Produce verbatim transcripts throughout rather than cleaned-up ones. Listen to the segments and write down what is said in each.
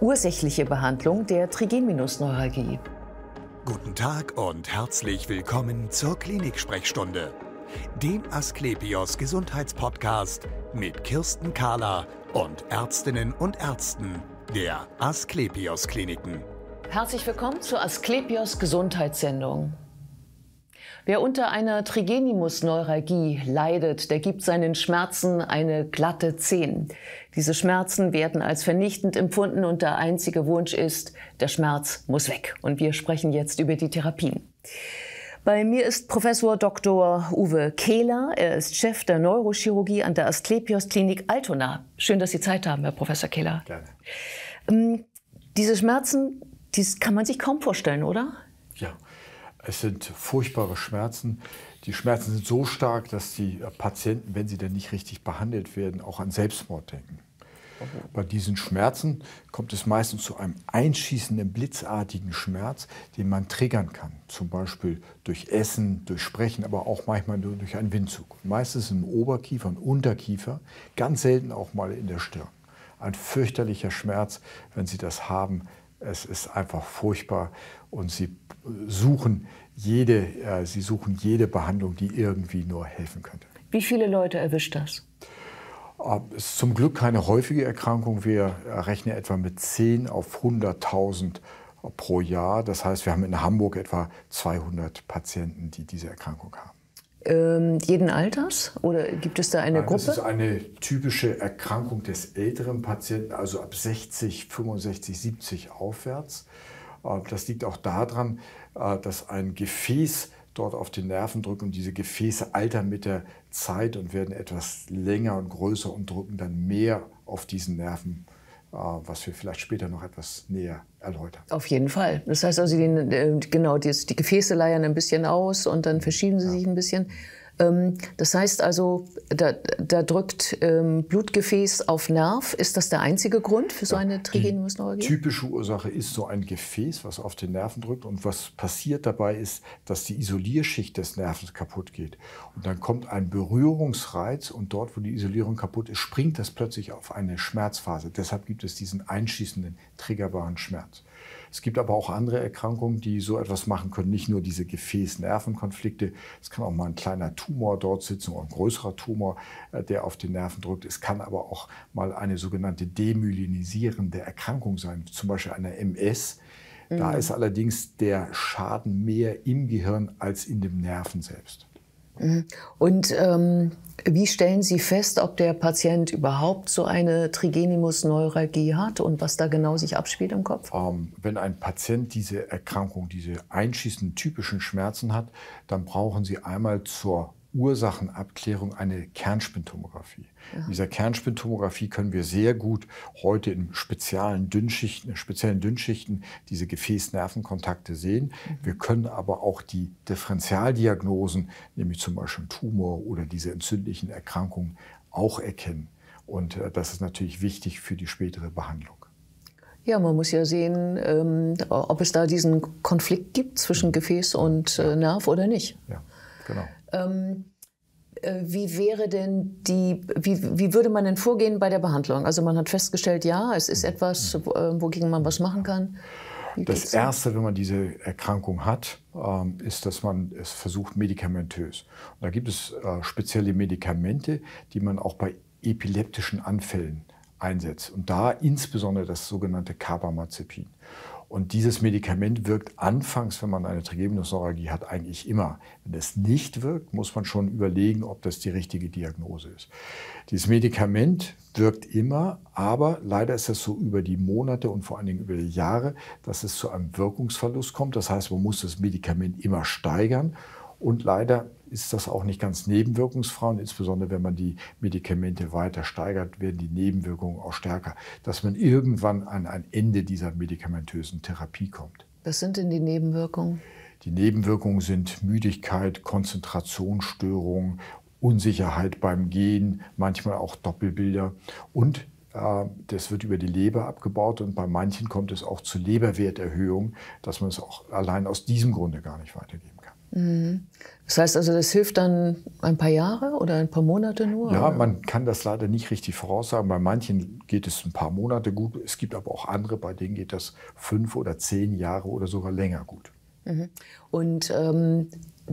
Ursächliche Behandlung der Trigeminusneuralgie. Guten Tag und herzlich willkommen zur Klinik-Sprechstunde, dem Asklepios Gesundheitspodcast mit Kirsten Kahler und Ärztinnen und Ärzten der Asklepios Kliniken. Herzlich willkommen zur Asklepios Gesundheitssendung. Wer unter einer Trigeminusneuralgie leidet, der gibt seinen Schmerzen eine glatte zehn. Diese Schmerzen werden als vernichtend empfunden und der einzige Wunsch ist, der Schmerz muss weg. Und wir sprechen jetzt über die Therapien. Bei mir ist Professor Doktor Uwe Kehler. Er ist Chef der Neurochirurgie an der Asklepios Klinik Altona. Schön, dass Sie Zeit haben, Herr Professor Kehler. Gerne. Ähm, diese Schmerzen, das kann man sich kaum vorstellen, oder? Ja. Es sind furchtbare Schmerzen. Die Schmerzen sind so stark, dass die Patienten, wenn sie denn nicht richtig behandelt werden, auch an Selbstmord denken. Bei diesen Schmerzen kommt es meistens zu einem einschießenden, blitzartigen Schmerz, den man triggern kann. Zum Beispiel durch Essen, durch Sprechen, aber auch manchmal nur durch einen Windzug. Meistens im Oberkiefer und Unterkiefer, ganz selten auch mal in der Stirn. Ein fürchterlicher Schmerz, wenn Sie das haben. Es ist einfach furchtbar und Sie suchen jede, äh, Sie suchen jede Behandlung, die irgendwie nur helfen könnte. Wie viele Leute erwischt das? Äh, es ist zum Glück keine häufige Erkrankung. Wir rechnen etwa mit zehn auf hunderttausend pro Jahr. Das heißt, wir haben in Hamburg etwa zweihundert Patienten, die diese Erkrankung haben. Ähm, jeden Alters oder gibt es da eine Nein, Gruppe? Das ist eine typische Erkrankung des älteren Patienten, also ab sechzig, fünfundsechzig, siebzig aufwärts. Das liegt auch daran, dass ein Gefäß dort auf den Nerven drückt und diese Gefäße altern mit der Zeit und werden etwas länger und größer und drücken dann mehr auf diesen Nerven, was wir vielleicht später noch etwas näher erläutern. Auf jeden Fall. Das heißt also, die, genau, die, die Gefäße leiern ein bisschen aus und dann verschieben sie ja. sich ein bisschen. Das heißt also, da, da drückt ähm, Blutgefäß auf Nerv. Ist das der einzige Grund für so eine Trigeminusneuralgie? Die typische Ursache ist so ein Gefäß, was auf den Nerven drückt. Und was passiert dabei ist, dass die Isolierschicht des Nervens kaputt geht. Und dann kommt ein Berührungsreiz und dort, wo die Isolierung kaputt ist, springt das plötzlich auf eine Schmerzphase. Deshalb gibt es diesen einschießenden, triggerbaren Schmerz. Es gibt aber auch andere Erkrankungen, die so etwas machen können. Nicht nur diese Gefäß-Nerven-Konflikte. Es kann auch mal ein kleiner Tumor dort sitzen oder ein größerer Tumor, der auf den Nerven drückt. Es kann aber auch mal eine sogenannte demyelinisierende Erkrankung sein, zum Beispiel eine M S. Mhm. Da ist allerdings der Schaden mehr im Gehirn als in dem Nerven selbst. Und ähm, wie stellen Sie fest, ob der Patient überhaupt so eine Trigeminusneuralgie hat und was da genau sich abspielt im Kopf? Ähm, wenn ein Patient diese Erkrankung, diese einschießenden typischen Schmerzen hat, dann brauchen Sie einmal zur Ursachenabklärung eine Kernspintomographie. Ja. In dieser Kernspintomographie können wir sehr gut heute in speziellen Dünnschichten, speziellen Dünnschichten diese Gefäß-Nervenkontakte sehen. Mhm. Wir können aber auch die Differentialdiagnosen, nämlich zum Beispiel Tumor oder diese entzündlichen Erkrankungen, auch erkennen. Und äh, das ist natürlich wichtig für die spätere Behandlung. Ja, man muss ja sehen, ähm, ob es da diesen Konflikt gibt zwischen Gefäß und äh, Nerv oder nicht. Ja, genau. Ähm, äh, wie wäre denn die, wie, wie würde man denn vorgehen bei der Behandlung? Also man hat festgestellt, ja, es ist etwas, wo, äh, wogegen man was machen kann. Wie das Erste, wenn man diese Erkrankung hat, ähm, ist, dass man es versucht medikamentös. Und da gibt es äh, spezielle Medikamente, die man auch bei epileptischen Anfällen einsetzt. Und da insbesondere das sogenannte Carbamazepin. Und dieses Medikament wirkt anfangs, wenn man eine Trigeminusneuralgie hat, eigentlich immer. Wenn es nicht wirkt, muss man schon überlegen, ob das die richtige Diagnose ist. Dieses Medikament wirkt immer, aber leider ist es so über die Monate und vor allen Dingen über die Jahre, dass es zu einem Wirkungsverlust kommt. Das heißt, man muss das Medikament immer steigern. Und leider ist das auch nicht ganz nebenwirkungsfrei. Und insbesondere wenn man die Medikamente weiter steigert, werden die Nebenwirkungen auch stärker, dass man irgendwann an ein Ende dieser medikamentösen Therapie kommt. Was sind denn die Nebenwirkungen? Die Nebenwirkungen sind Müdigkeit, Konzentrationsstörungen, Unsicherheit beim Gehen, manchmal auch Doppelbilder. Und äh, das wird über die Leber abgebaut und bei manchen kommt es auch zu Leberwerterhöhungen, dass man es auch allein aus diesem Grunde gar nicht weitergeben kann. Das heißt also, das hilft dann ein paar Jahre oder ein paar Monate nur? Ja, oder? man kann das leider nicht richtig voraussagen. Bei manchen geht es ein paar Monate gut. Es gibt aber auch andere, bei denen geht das fünf oder zehn Jahre oder sogar länger gut. Und ähm,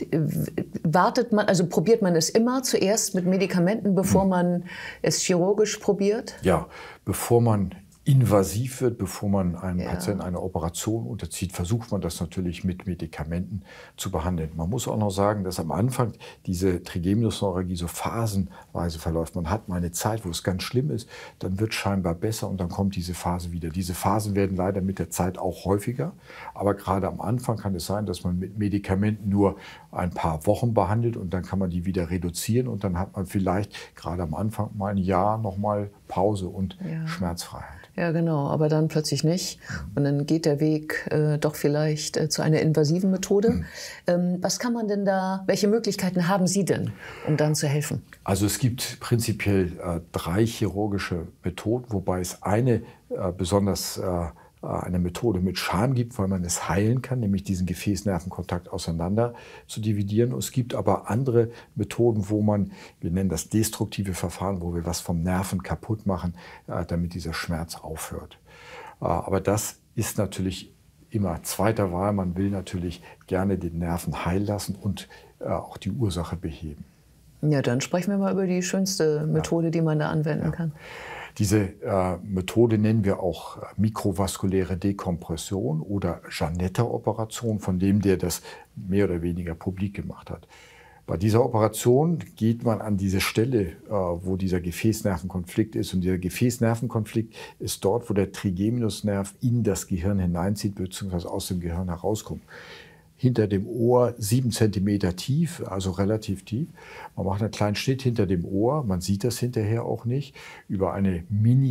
wartet man, also probiert man es immer zuerst mit Medikamenten, bevor hm. man es chirurgisch probiert? Ja, bevor man invasiv wird, bevor man einem ja. Patienten eine Operation unterzieht, versucht man das natürlich mit Medikamenten zu behandeln. Man muss auch noch sagen, dass am Anfang diese Trigeminusneuralgie so phasenweise verläuft. Man hat mal eine Zeit, wo es ganz schlimm ist, dann wird es scheinbar besser und dann kommt diese Phase wieder. Diese Phasen werden leider mit der Zeit auch häufiger, aber gerade am Anfang kann es sein, dass man mit Medikamenten nur ein paar Wochen behandelt und dann kann man die wieder reduzieren und dann hat man vielleicht gerade am Anfang mal ein Jahr nochmal Pause und ja. Schmerzfreiheit. Ja, genau, aber dann plötzlich nicht. Und dann geht der Weg äh, doch vielleicht äh, zu einer invasiven Methode. Mhm. Ähm, was kann man denn da, welche Möglichkeiten haben Sie denn, um dann zu helfen? Also es gibt prinzipiell äh, drei chirurgische Methoden, wobei es eine äh, besonders äh, eine Methode mit Charme gibt, weil man es heilen kann, nämlich diesen Gefäß-Nervenkontakt auseinander zu dividieren. Es gibt aber andere Methoden, wo man, wir nennen das destruktive Verfahren, wo wir was vom Nerven kaputt machen, damit dieser Schmerz aufhört. Aber das ist natürlich immer zweiter Wahl. Man will natürlich gerne den Nerven heilen lassen und auch die Ursache beheben. Ja, dann sprechen wir mal über die schönste Methode, ja. die man da anwenden ja. kann. Diese äh, Methode nennen wir auch mikrovaskuläre Dekompression oder Janetta-Operation, von dem der das mehr oder weniger publik gemacht hat. Bei dieser Operation geht man an diese Stelle, äh, wo dieser Gefäßnervenkonflikt ist. Und dieser Gefäßnervenkonflikt ist dort, wo der Trigeminusnerv in das Gehirn hineinzieht bzw. aus dem Gehirn herauskommt. Hinter dem Ohr sieben Zentimeter tief, also relativ tief. Man macht einen kleinen Schnitt hinter dem Ohr, man sieht das hinterher auch nicht, über eine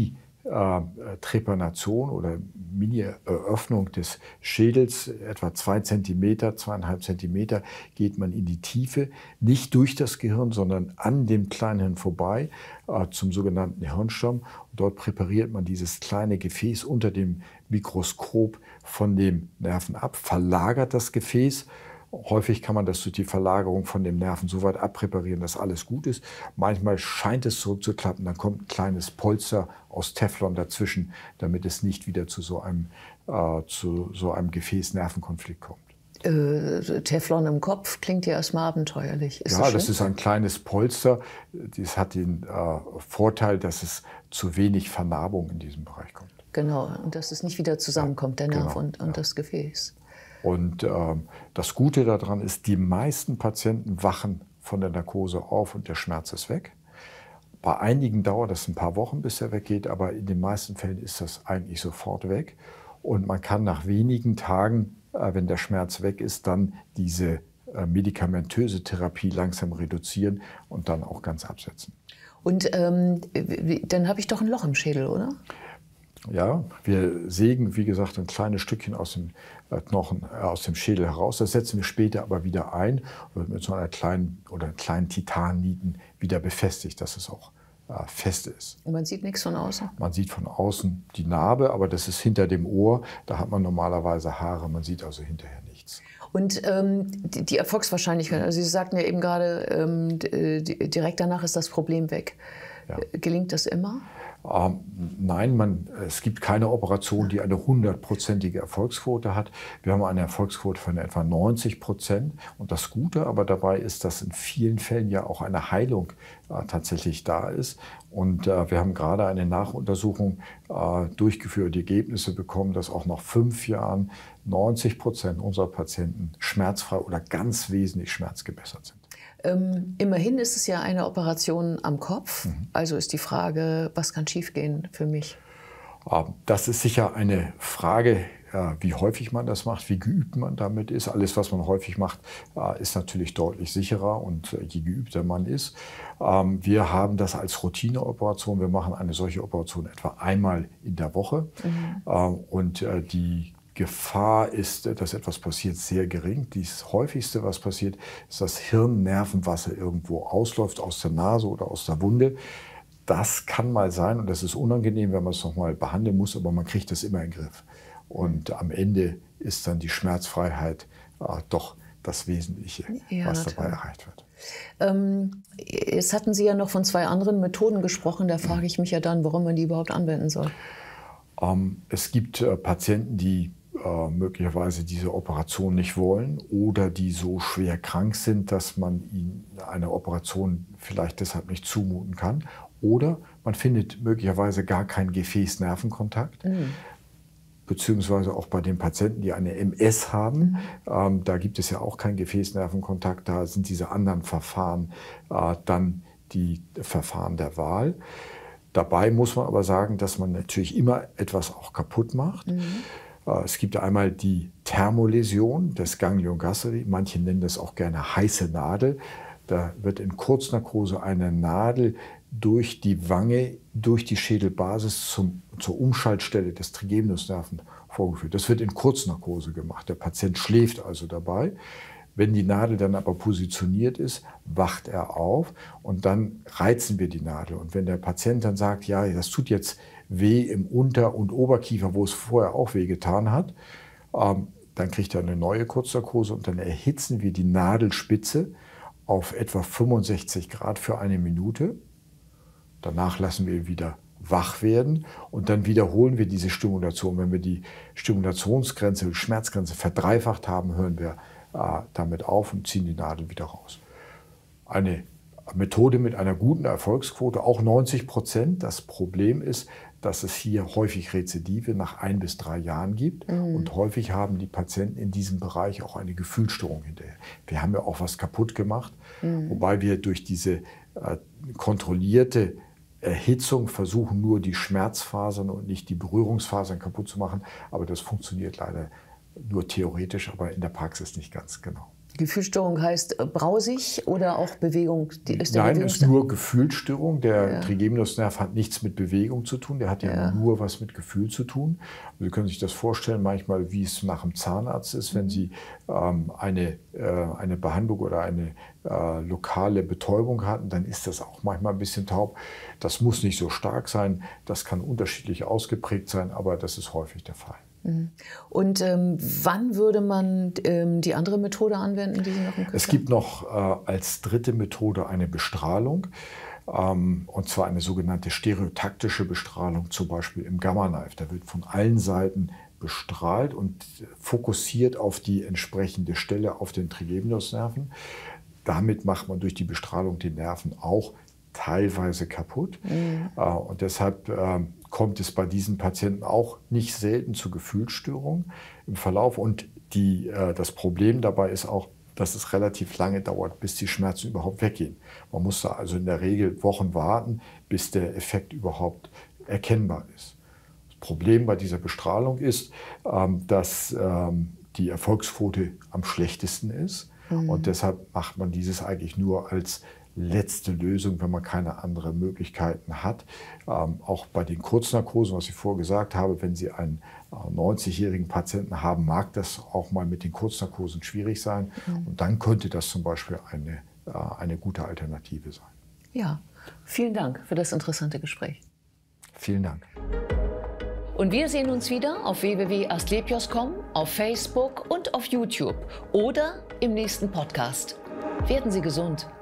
Mini-Trepanation oder Mini-Öffnung des Schädels, etwa zwei Zentimeter, zweieinhalb Zentimeter, geht man in die Tiefe, nicht durch das Gehirn, sondern an dem kleinen Hirn vorbei, äh, zum sogenannten Hirnstamm. Dort präpariert man dieses kleine Gefäß unter dem Mikroskop von dem Nerven ab, verlagert das Gefäß. Häufig kann man das durch die Verlagerung von dem Nerven so weit abpräparieren, dass alles gut ist. Manchmal scheint es zurückzuklappen, dann kommt ein kleines Polster aus Teflon dazwischen, damit es nicht wieder zu so einem, äh, zu so einem Gefäß-Nervenkonflikt kommt. Äh, Teflon im Kopf klingt ja erstmal abenteuerlich. Ist ja, das, das ist ein kleines Polster. Das hat den äh, Vorteil, dass es zu wenig Vernarbung in diesem Bereich kommt. Genau, und dass es nicht wieder zusammenkommt, der Nerv genau, und, und ja. das Gefäß. Und ähm, das Gute daran ist, die meisten Patienten wachen von der Narkose auf und der Schmerz ist weg. Bei einigen dauert das ein paar Wochen, bis er weggeht, aber in den meisten Fällen ist das eigentlich sofort weg. Und man kann nach wenigen Tagen, äh, wenn der Schmerz weg ist, dann diese äh, medikamentöse Therapie langsam reduzieren und dann auch ganz absetzen. Und ähm, dann habe ich doch ein Loch im Schädel, oder? Ja, wir sägen, wie gesagt, ein kleines Stückchen aus dem Knochen, äh, aus dem Schädel heraus. Das setzen wir später aber wieder ein und wird mit so einer kleinen oder kleinen Titannieten wieder befestigt, dass es auch äh, fest ist. Und man sieht nichts von außen? Man sieht von außen die Narbe, aber das ist hinter dem Ohr. Da hat man normalerweise Haare, man sieht also hinterher nichts. Und ähm, die, die Erfolgswahrscheinlichkeit, also Sie sagten ja eben gerade, ähm, direkt danach ist das Problem weg. Ja. Gelingt das immer? Ähm, nein, man, es gibt keine Operation, die eine hundertprozentige Erfolgsquote hat. Wir haben eine Erfolgsquote von etwa neunzig Prozent. Und das Gute aber dabei ist, dass in vielen Fällen ja auch eine Heilung äh, tatsächlich da ist. Und äh, wir haben gerade eine Nachuntersuchung äh, durchgeführt, die Ergebnisse bekommen, dass auch nach fünf Jahren neunzig Prozent unserer Patienten schmerzfrei oder ganz wesentlich schmerzgebessert sind. Ähm, immerhin ist es ja eine Operation am Kopf. Mhm. Also ist die Frage, was kann schiefgehen für mich? Das ist sicher eine Frage, wie häufig man das macht, wie geübt man damit ist. Alles, was man häufig macht, ist natürlich deutlich sicherer und je geübter man ist. Wir haben das als Routineoperation. Wir machen eine solche Operation etwa einmal in der Woche. Mhm. Und die Gefahr ist, dass etwas passiert, sehr gering. Das häufigste, was passiert, ist, dass Hirnnervenwasser irgendwo ausläuft, aus der Nase oder aus der Wunde. Das kann mal sein und das ist unangenehm, wenn man es nochmal behandeln muss, aber man kriegt das immer in den Griff. Und am Ende ist dann die Schmerzfreiheit äh, doch das Wesentliche, ja, was natürlich. dabei erreicht wird. Ähm, jetzt hatten Sie ja noch von zwei anderen Methoden gesprochen. Da frage ich mich ja dann, warum man die überhaupt anwenden soll. Ähm, es gibt äh, Patienten, die äh, möglicherweise diese Operation nicht wollen oder die so schwer krank sind, dass man ihnen eine Operation vielleicht deshalb nicht zumuten kann. Oder man findet möglicherweise gar keinen Gefäß-Nervenkontakt. Mhm. Beziehungsweise auch bei den Patienten, die eine M S haben, mhm. ähm, da gibt es ja auch keinen Gefäßnervenkontakt, da sind diese anderen Verfahren äh, dann die Verfahren der Wahl. Dabei muss man aber sagen, dass man natürlich immer etwas auch kaputt macht. Mhm. Äh, es gibt einmal die Thermoläsion des Ganglion gasseri, manche nennen das auch gerne heiße Nadel. Da wird in Kurznarkose eine Nadel durch die Wange, durch die Schädelbasis zum, zur Umschaltstelle des Trigeminusnerven vorgeführt. Das wird in Kurznarkose gemacht. Der Patient schläft also dabei. Wenn die Nadel dann aber positioniert ist, wacht er auf und dann reizen wir die Nadel. Und wenn der Patient dann sagt, ja, das tut jetzt weh im Unter- und Oberkiefer, wo es vorher auch weh getan hat, ähm, dann kriegt er eine neue Kurznarkose und dann erhitzen wir die Nadelspitze auf etwa fünfundsechzig Grad für eine Minute. Danach lassen wir ihn wieder wach werden und dann wiederholen wir diese Stimulation. Wenn wir die Stimulationsgrenze, die Schmerzgrenze verdreifacht haben, hören wir äh, damit auf und ziehen die Nadel wieder raus. Eine Methode mit einer guten Erfolgsquote, auch neunzig Prozent. Das Problem ist, dass es hier häufig Rezidive nach ein bis drei Jahren gibt. Mhm. Und häufig haben die Patienten in diesem Bereich auch eine Gefühlsstörung hinterher. Wir haben ja auch was kaputt gemacht, mhm. wobei wir durch diese äh, kontrollierte Erhitzung versuchen, nur die Schmerzfasern und nicht die Berührungsfasern kaputt zu machen. Aber das funktioniert leider nur theoretisch, aber in der Praxis nicht ganz genau. Gefühlsstörung heißt brausig oder auch Bewegung? Ist der Nein, es ist nur Gefühlsstörung. Der ja. Trigeminusnerv hat nichts mit Bewegung zu tun. Der hat ja, ja nur was mit Gefühl zu tun. Sie können sich das vorstellen, manchmal, wie es nach dem Zahnarzt ist, wenn Sie ähm, eine, äh, eine Behandlung oder eine äh, lokale Betäubung hatten, dann ist das auch manchmal ein bisschen taub. Das muss nicht so stark sein. Das kann unterschiedlich ausgeprägt sein, aber das ist häufig der Fall. Und ähm, wann würde man ähm, die andere Methode anwenden, die Sie noch im Kopf haben? Es gibt noch äh, als dritte Methode eine Bestrahlung, ähm, und zwar eine sogenannte stereotaktische Bestrahlung, zum Beispiel im Gamma-Knife. Da wird von allen Seiten bestrahlt und fokussiert auf die entsprechende Stelle auf den Trigeminusnerven. Damit macht man durch die Bestrahlung die Nerven auch teilweise kaputt. Mhm. Äh, und deshalb äh, kommt es bei diesen Patienten auch nicht selten zu Gefühlsstörungen im Verlauf. Und die, äh, das Problem dabei ist auch, dass es relativ lange dauert, bis die Schmerzen überhaupt weggehen. Man muss da also in der Regel Wochen warten, bis der Effekt überhaupt erkennbar ist. Das Problem bei dieser Bestrahlung ist, ähm, dass ähm, die Erfolgsquote am schlechtesten ist. Mhm. Und deshalb macht man dieses eigentlich nur als letzte Lösung, wenn man keine anderen Möglichkeiten hat. Ähm, auch bei den Kurznarkosen, was ich vorher gesagt habe, wenn Sie einen äh, neunzigjährigen Patienten haben, mag das auch mal mit den Kurznarkosen schwierig sein. Mhm. Und dann könnte das zum Beispiel eine, äh, eine gute Alternative sein. Ja, vielen Dank für das interessante Gespräch. Vielen Dank. Und wir sehen uns wieder auf w w w punkt asklepios punkt com, auf Facebook und auf YouTube oder im nächsten Podcast. Werden Sie gesund!